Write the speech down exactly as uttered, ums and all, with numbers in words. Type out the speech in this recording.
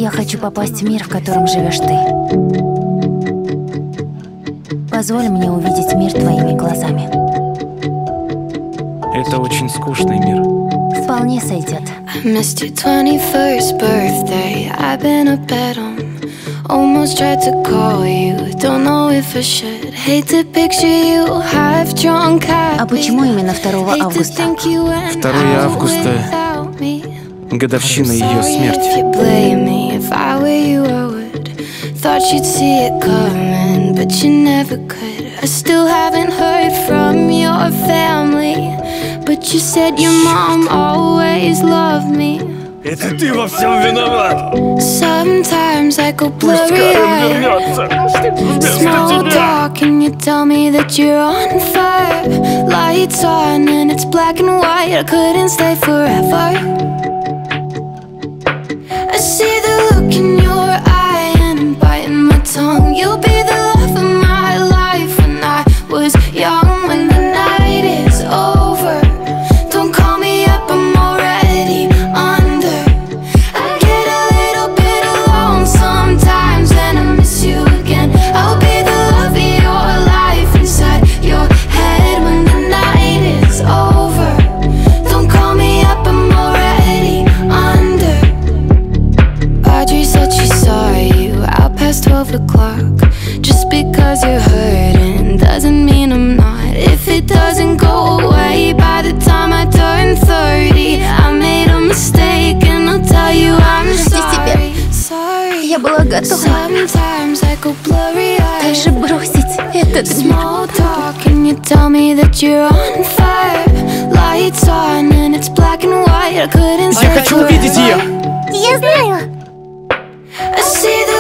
Я хочу попасть в мир, в котором живешь ты. Позволь мне увидеть мир твоими глазами. Это очень скучный мир. Вполне сойдет. Almost tried to call you, don't know if I should. Hate to picture you, half drunk, happy. А почему именно второго августа? второе августа — годовщина ее смерти. Thought you'd see it coming, but you never could. I still haven't heard from your family, but you said your mom always loved me. Это ты во всем виноват! Sometimes I go blurry-eyed. Small talk and you tell me that you're on fire. Lights on and it's black and white. I couldn't stay forever. I see the look in your eye and I'm biting my tongue. You'll be the love of my life when I was young. When the night is over, don't call me up, I'm already under. I get a little bit alone sometimes and I miss you again. I'll be the love of your life inside your head when the night is over. Don't call me up, I'm already under. Audrey said she saw you out past twelve o'clock. Just because you're hurting doesn't mean I'm not. If it doesn't go away by the time I turn thirty, I made a mistake and I'll tell you I'm sorry. Sorry. Я была готова Sometimes I go blurry-eyed. даже бросить этот мир. Small talk and you tell me that you're on fire. Lights on and it's black and white. I couldn't Я хочу увидеть ее! Я знаю! I see the